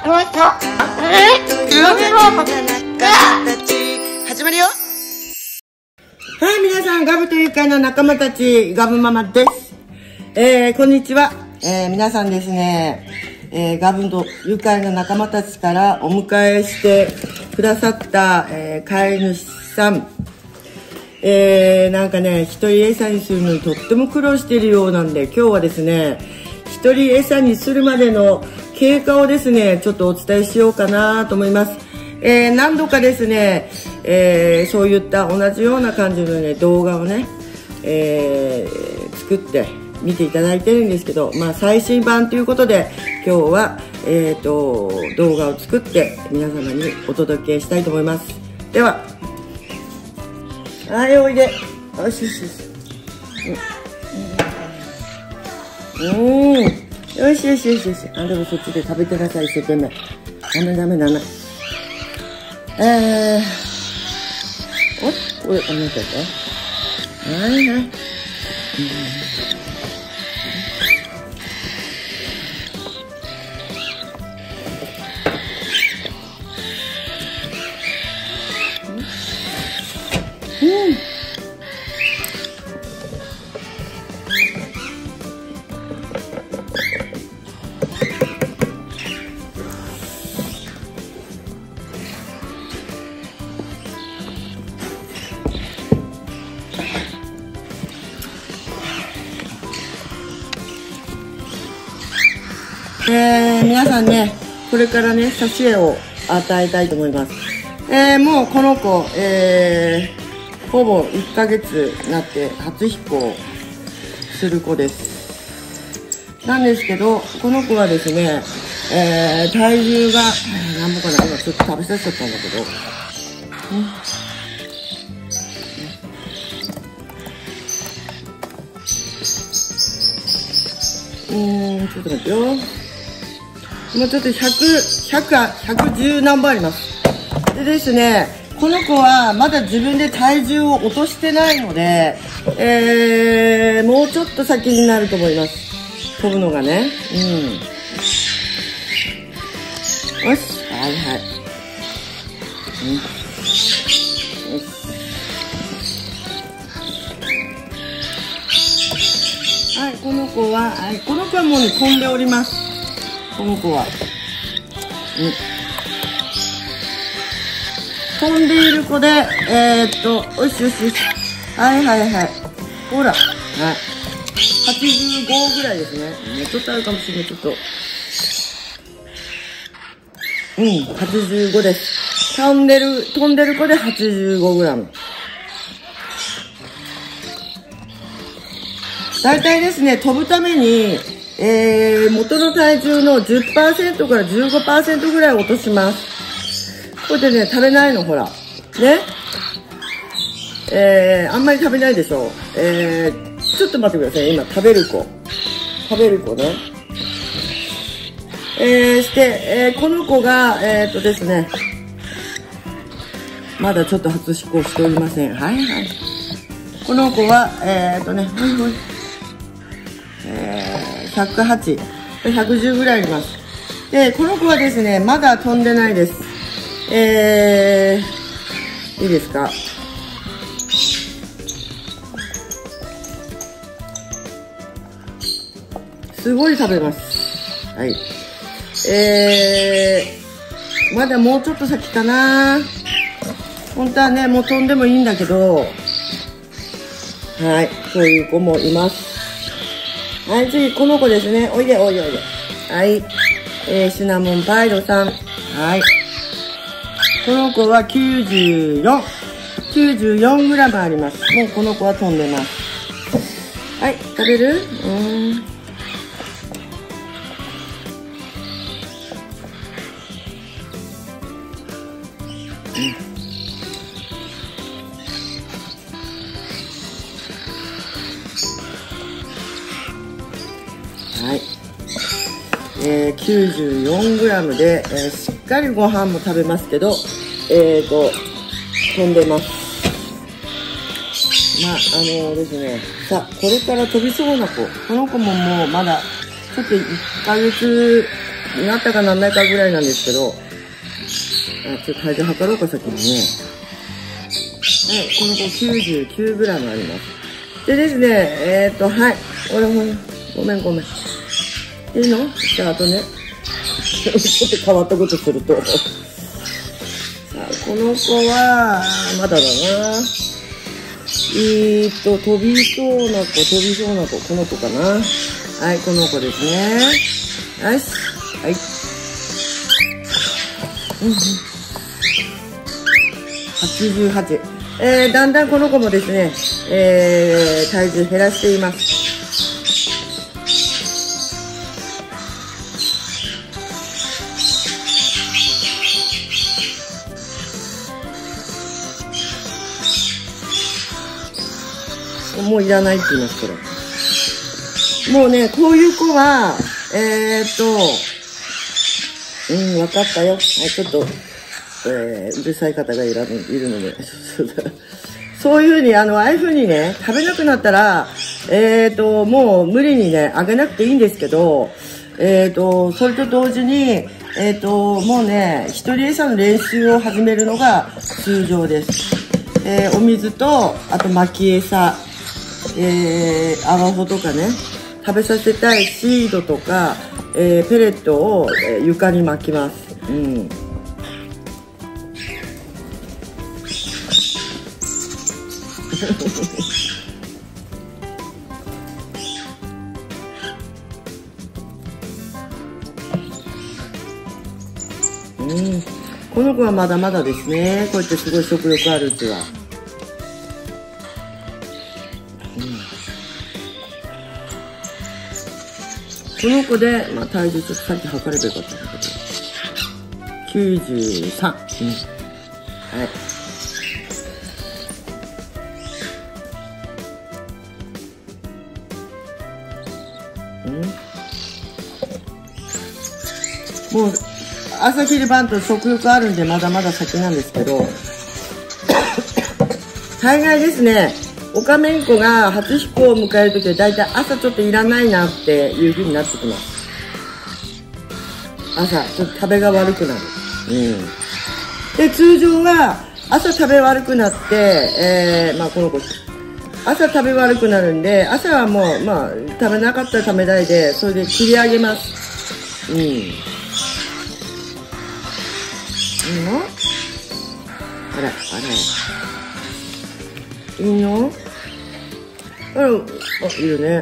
始まるよ。はい、皆さん、ガブと愉快な仲間たち、ガブママです。こんにちは。皆さんですね、ガブと愉快な仲間たちからお迎えしてくださった、飼い主さん。なんかね、一人餌にするのにとっても苦労しているようなんで、今日はですね、一人餌にするまでの経過をですね、ちょっとお伝えしようかなと思います。何度かですね、そういった同じような感じのね、動画をね、作って見ていただいてるんですけど、まあ最新版ということで、今日は、動画を作って皆様にお届けしたいと思います。では、はい、おいで。よしよしよし。よしよしよしよし。あ、でもそっちで食べてなさい、一生懸命。ダメ。おい、こんなちゃった。はい。皆さんね、これからね、挿絵を与えたいと思います。もうこの子、ほぼ1ヶ月になって初飛行する子です。なんですけど、この子はですね、体重が、なんぼかな、今ちょっと食べさせちゃったんだけど、ちょっと待ってよ。もうちょっと110何本あります。でですね、この子はまだ自分で体重を落としてないので、もうちょっと先になると思います。飛ぶのがね。よし。はい。はい、この子はもうね、飛んでおります。この子は。飛んでいる子で、よし。はい。ほら。はい。85ぐらいですね。もうちょっとあるかもしれない、ちょっと。85です。飛んでる子で85グラム。大体ですね、飛ぶために、元の体重の 10% から 15% ぐらい落とします。これでね、食べないの、ほら。ね。あんまり食べないでしょ。ちょっと待ってください。今、食べる子ね。この子が、ですね、まだちょっと初飛行しておりません。はい。この子は、108、110ぐらいあります。で、この子はですね、まだ飛んでないです。いいですか？すごい食べます。はい。まだもうちょっと先かな。本当はね、もう飛んでもいいんだけど、はい、そういう子もいます。はい、次、この子ですね。おいで。はい。シナモンパイロさん。はい。この子は94グラムあります。もうこの子は飛んでます。はい、食べる？はい。94グラムで、しっかりご飯も食べますけど、飛んでます。まあ、ですね。さあ、これから飛びそうな子。この子ももうまだ、ちょっと1ヶ月なったかなんないかぐらいなんですけど、ちょっと体重測ろうか、先にね。はい、この子 99g あります。でですね、はい。ごめん。いいの？じゃあ、あとね。ちょっと変わったことすると。さあ、この子は、まだだな。飛びそうな子、この子かな。はい、この子ですね。よし。はい。88。だんだんこの子もですね、体重減らしています。もういらないって言います、これ。もうね、こういう子は、わかったよ。はい、ちょっと、うるさい方がいるので。そういうふうに、ああいうふうにね、食べなくなったら、もう無理にね、あげなくていいんですけど、それと同時に、もうね、一人餌の練習を始めるのが通常です。お水と、あと巻き餌、泡穂とかね、食べさせたいシードとか、ペレットを、床に巻きます。この子はまだまだですね。こうやってすごい食欲あるうちは。この子で、体重ちょっとさっき測ればよかったんだけど。93。はい。もう、朝昼晩と食欲あるんでまだまだ先なんですけど、大概ですね、オカメンコが初飛行を迎えるときはだいたい朝ちょっといらないなっていう風になってきます。朝、ちょっと食べが悪くなる。で、通常は朝食べ悪くなって、この子、朝食べ悪くなるんで、朝はもう、食べなかったら食べないで、それで切り上げます。いいの？あら。いいの？いいよね。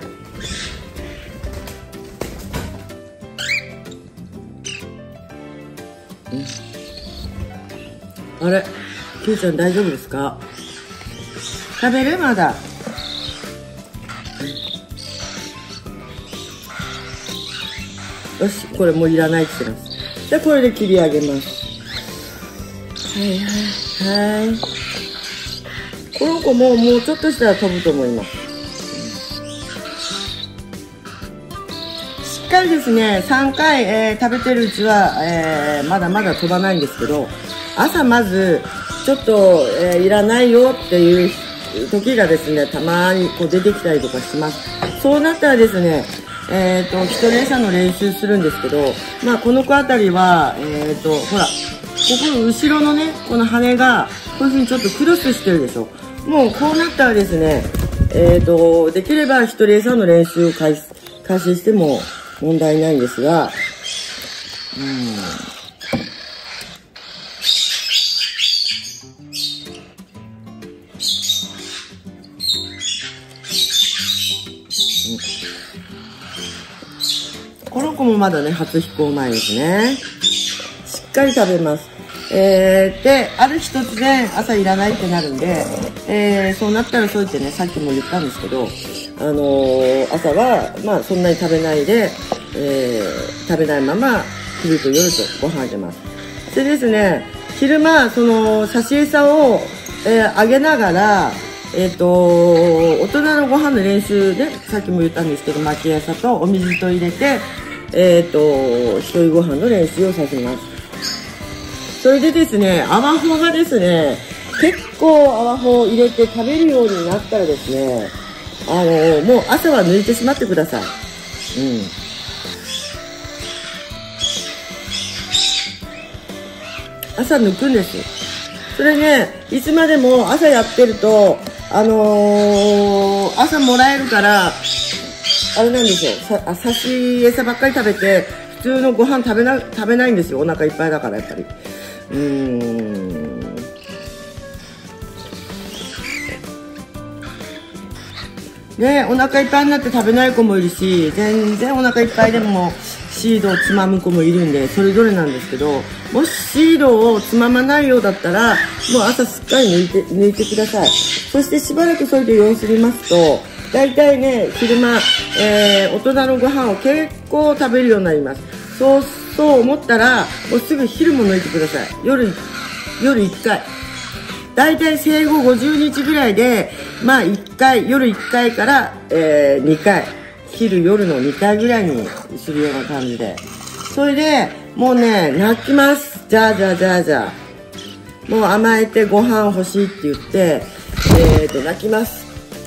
あれ、キュウちゃん大丈夫ですか？食べる？まだ。よし、これもういらないって言ってます。じゃあこれで切り上げます。はい。この子ももうちょっとしたら飛ぶと思います。しっかりですね、3回、食べてるうちは、まだまだ飛ばないんですけど、朝まずちょっと、いらないよっていう時がですね、たまにこう出てきたりとかします。そうなったらですね、一人餌の練習するんですけど、この子あたりは、ほら、ここの後ろのね、この羽が、こういう風にちょっとクロスしてるでしょ。もうこうなったらですね、できれば一人餌の練習を開始しても問題ないんですが、この子もまだね、初飛行前ですね。しっかり食べます。で、ある日突然朝いらないってなるんで、そうなったらそう言ってね、さっきも言ったんですけど、朝は、そんなに食べないで、食べないまま、昼と夜とご飯あげます。でですね、昼間、その、差し餌を、あげながら、大人のご飯の練習で、さっきも言ったんですけど、巻き餌とお水と入れて、一人ご飯の練習をさせます。それでですね、泡穂がですね、結構泡穂を入れて食べるようになったらですね、もう朝は抜いてしまってください。 朝抜くんです。それね、いつまでも朝やってると、朝もらえるから、あれなんですよ。差し餌ばっかり食べて、普通のご飯食べないんですよ。お腹いっぱいだから、やっぱり。で、お腹いっぱいになって食べない子もいるし、全然お腹いっぱいでもシードをつまむ子もいるんで、それぞれなんですけど、もしシードをつままないようだったら、もう朝しっかり抜いてください。そしてしばらくそれで様子見ますと、だいたいね、昼間、大人のご飯を結構食べるようになります。そう思ったら、もうすぐ昼も抜いてください。夜1回。だいたい生後50日ぐらいで、まあ1回、夜1回から、2回。昼夜の2回ぐらいにするような感じで。それで、もうね、泣きます。じゃあ。もう甘えてご飯欲しいって言って、泣きます。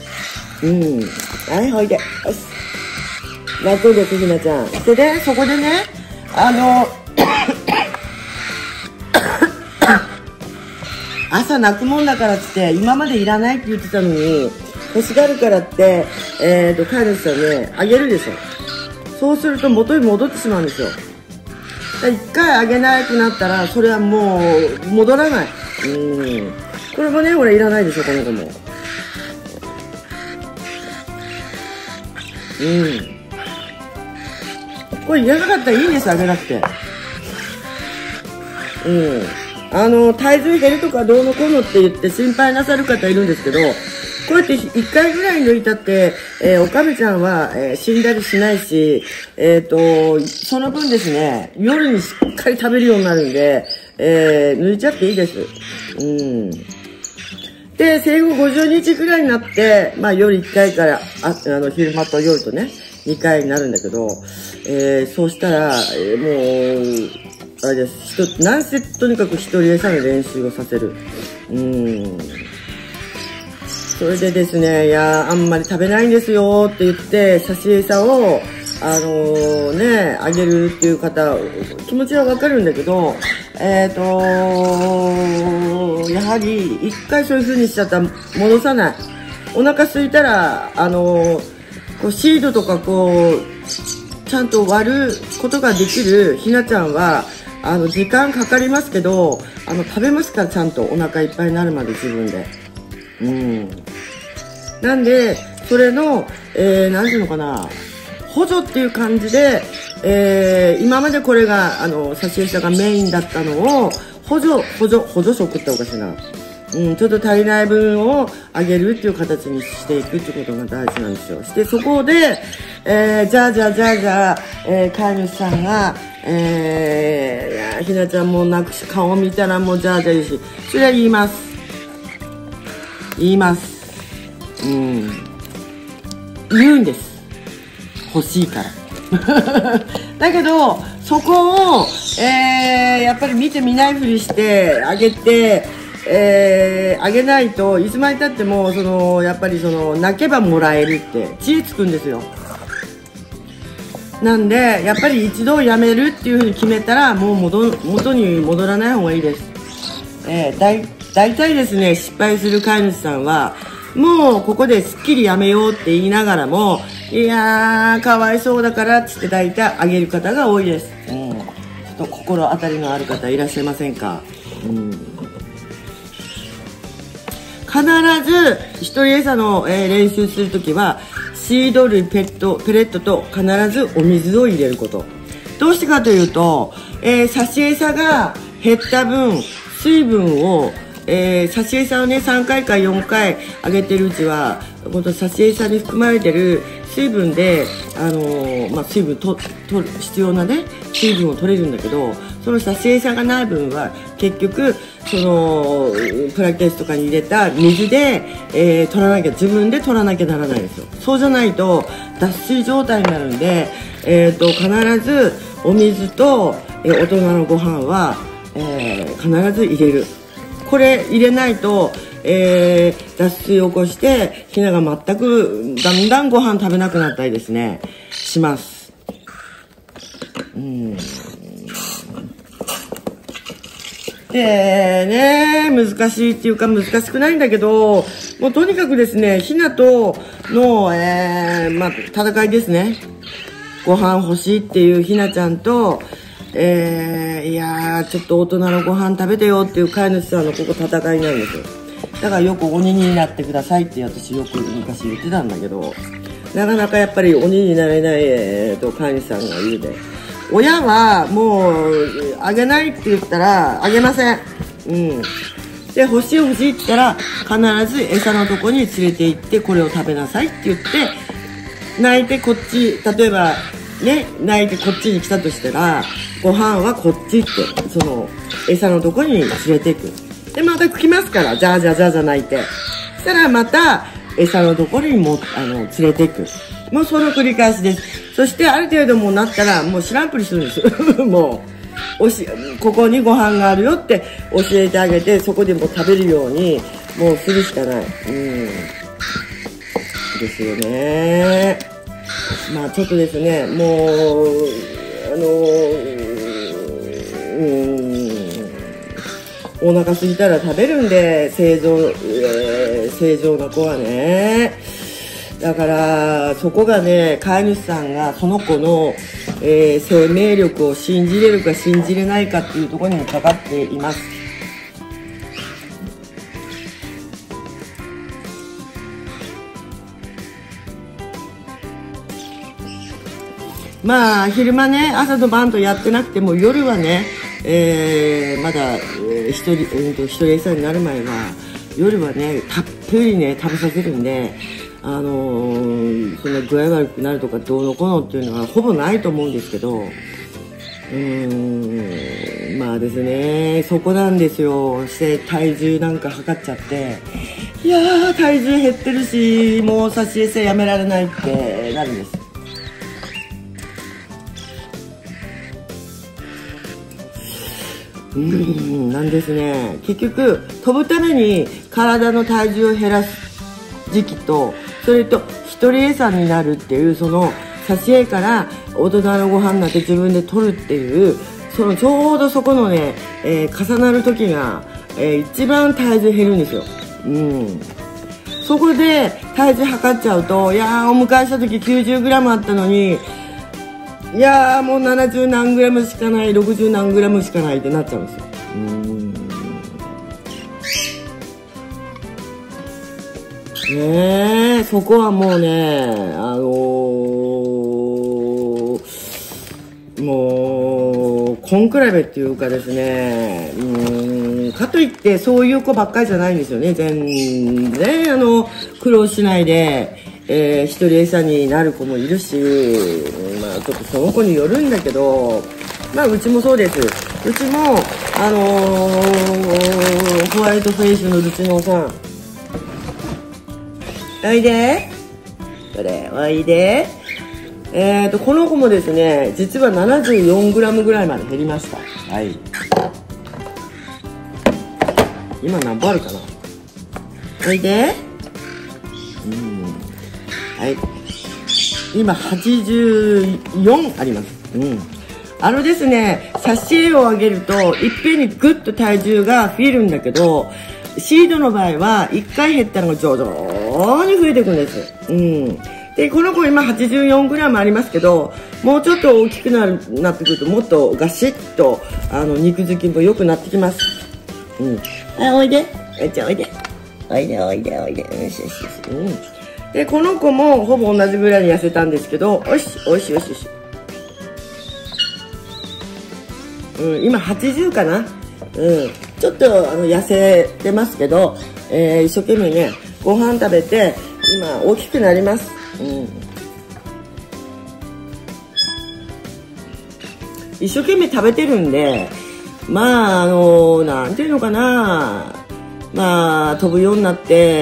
はい、ほいで。よし。泣こうで、ひなちゃん。で、そこでね、朝泣くもんだからっつって、今までいらないって言ってたのに、欲しがるからって、飼い主さんね、あげるでしょ。そうすると元に戻ってしまうんですよ。一回あげなくなったら、それはもう、戻らない。これもね、俺いらないでしょ、この子も。これいらなかったらいいんです、あげなくて。体重減るとかどうのこうのって言って心配なさる方いるんですけど、こうやって1回ぐらい抜いたって、おかめちゃんは、死んだりしないし、その分ですね、夜にしっかり食べるようになるんで、抜いちゃっていいです。で、生後50日ぐらいになって、まあ夜1回から、昼間と夜とね、2回になるんだけど、そうしたら、もう、あれです。なんせとにかく一人餌の練習をさせる。それでですね、あんまり食べないんですよって言って、差し餌を、あげるっていう方、気持ちはわかるんだけど、やはり、一回そういう風にしちゃったら戻さない。お腹空いたら、こうシードとかちゃんと割ることができるひなちゃんは、時間かかりますけど、食べますから、ちゃんとお腹いっぱいになるまで自分で。なんで、それの、なんていうのかな、補助っていう感じで、今までこれが、差し餌がメインだったのを、補助食っておかしいな。ちょっと足りない分をあげるっていう形にしていくっていうことが大事なんですよ。して、そこで、じゃあ、飼い主さんが、ひなちゃんも泣くし、顔見たらもうじゃあ言うし、それは言います。言うんです。欲しいから。だけど、そこを、やっぱり見て見ないふりしてあげて、あげないといつまでたってもやっぱり泣けばもらえるって知恵つくんですよ。なんでやっぱり一度やめるっていうふうに決めたらもう元に戻らない方がいいです。だいたいですね、失敗する飼い主さんはもうここですっきりやめようって言いながらも、いやーかわいそうだからっつってだいたいあげる方が多いです。ちょっと心当たりのある方いらっしゃいませんか？必ず一人餌の、練習するときはシード類ペレットと必ずお水を入れること。どうしてかというと、差し餌が減った分水分を、差し餌をね3回か4回あげてるうちはこの差し餌に含まれてる水分で、水分必要なね水分を取れるんだけど、その差し餌がない分は結局プラケースとかに入れた水で、自分で取らなきゃならないんですよ。そうじゃないと脱水状態になるんで、必ずお水と、大人のご飯は、必ず入れる。これ入れないと、脱水を起こしてひなが全くだんだんご飯食べなくなったりですねします。 でね、難しいっていうか難しくないんだけど、もうとにかくですね、ひなとの、戦いですね。ご飯欲しいっていうひなちゃんと、いやー、ちょっと大人のご飯食べてよっていう飼い主さんのここ戦いなんですよ。だからよく鬼になってくださいって私よく昔言ってたんだけど、なかなかやっぱり鬼になれない、飼い主さんがいるで。親はもうあげないって言ったらあげません。で欲しいって言ったら必ず餌のとこに連れて行ってこれを食べなさいって言って泣いてこっち、例えばね、泣いてこっちに来たとしたらご飯はこっちってその餌のとこに連れて行く。でまた来ますから、じゃあじゃあじゃあじゃ泣いて、そしたらまた餌のところにも連れて行く。もうその繰り返しです。そしてある程度もうなったらもう知らんぷりするんですもうここにご飯があるよって教えてあげて、そこでもう食べるようにもうするしかない。ですよね。まあちょっとですね、もうお腹空いたら食べるんで、正常な子はね。だからそこがね、飼い主さんがその子の、生命力を信じれるか信じれないかっていうところにかかっています。まあ昼間ね、朝と晩とやってなくても夜はね、まだ、一人餌になる前は夜はねたっぷりね食べさせるんで、そんな具合悪くなるとかどうのこうのっていうのはほぼないと思うんですけど、まあですね、そこなんですよ。して体重なんか測っちゃって、いやー体重減ってるしもう差し餌やめられないってなるんです。なんですね。結局飛ぶために体の体重を減らす時期と、それと一人餌になるっていうその挿絵から大人のご飯になって自分で取るっていう、そのちょうどそこのね、重なる時が、一番体重減るんですよ。そこで体重測っちゃうと、いやーお迎えした時 90g あったのに、いやーもう70何グラムしかない、60何グラムしかないってなっちゃうんですよ。ねえ、そこはもうね、もう根比べっていうかですね、かといってそういう子ばっかりじゃないんですよね。全然苦労しないで、一人餌になる子もいるし、まあちょっとその子によるんだけど、まあうちもそうです。うちもホワイトフェイスのうちのさん、おいで、これおいで。この子もですね、実は 74g ぐらいまで減りました。はい。今何本あるかな。おいで。はい。今84あります。ですね、挿絵をあげるといっぺんにグッと体重が増えるんだけど、シードの場合は1回減ったのが徐々に増えていくんです。でこの子今 84g ありますけど、もうちょっと大きくなってくるともっとガシッと肉付きも良くなってきます。おいで、おいで、おいで、おいで、おいで、よしよしよし。でこの子もほぼ同じぐらいに痩せたんですけど、おいしおいしよしよし。今80かな。ちょっと痩せてますけど、一生懸命ねご飯食べて今大きくなります。一生懸命食べてるんで、まあなんていうのかな、まあ飛ぶようになって、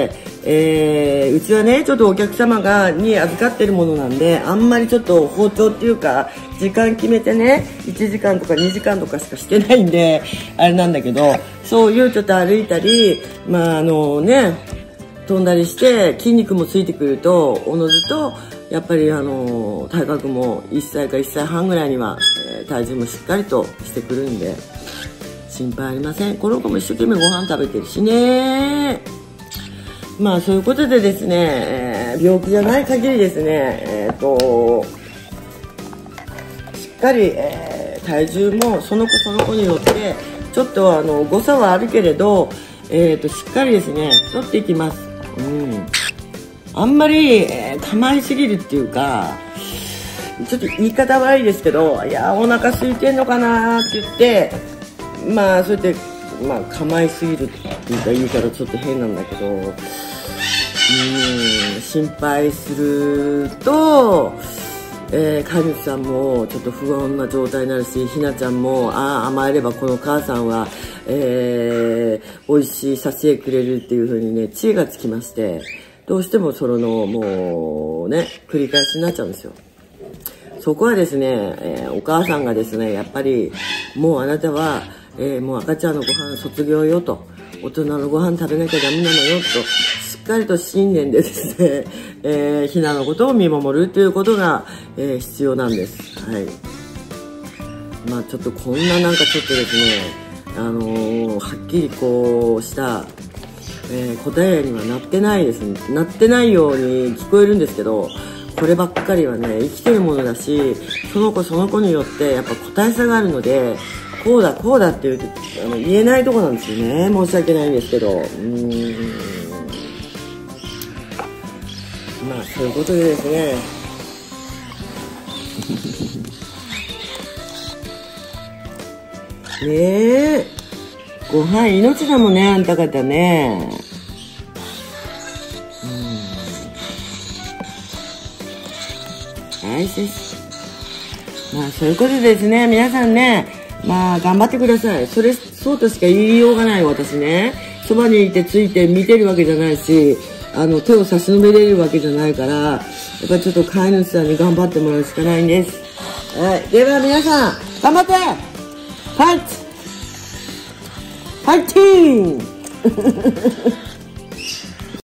うちはねちょっとお客様に預かってるものなんで、あんまりちょっと包丁っていうか時間決めてね1時間とか2時間とかしかしてないんであれなんだけど、そういうちょっと歩いたりまあ飛んだりして筋肉もついてくるとおのずとやっぱり体格も1歳か1歳半ぐらいには、体重もしっかりとしてくるんで、 心配ありません。この子も一生懸命ご飯食べてるしね。まあそういうことでですね、病気じゃない限りですね、しっかり、体重もその子その子によってちょっと誤差はあるけれど、しっかりですね取っていきます。あんまり、構いすぎるっていうか、ちょっと言い方悪いですけど、いやお腹空いてんのかなって言って、まあそうやってまあ構いすぎるっていうか言い方ちょっと変なんだけど、心配すると、飼い主さんもちょっと不安な状態になるし、ひなちゃんも甘えればこの母さんは、美味しい挿絵くれるっていう風にね知恵がつきまして、どうしてもそのもうね繰り返しになっちゃうんですよ。そこはですね、お母さんがですねやっぱりもうあなたは、もう赤ちゃんのご飯卒業よと、大人のご飯食べなきゃダメなのよとしっかりと信念でですね、ひなのことを見守るということが、必要なんです。はい。まあちょっとこんななんかちょっとですね、はっきりこうした、答えにはなってないですね。なってないように聞こえるんですけど、こればっかりはね生きてるものだし、その子その子によってやっぱ個体差があるので、こうだこうだって言えないとこなんですよね。申し訳ないんですけど、まあそういうことでですねねえ、ご飯命だもんね、あんた方ね。はい、まあそういうことですね、皆さんね、まあ頑張ってください。そうとしか言いようがない。私ね、そばにいてついて見てるわけじゃないし、手を差し伸べれるわけじゃないから、やっぱりちょっと飼い主さんに頑張ってもらうしかないんです。はい、では皆さん頑張って、ファイトファイティーン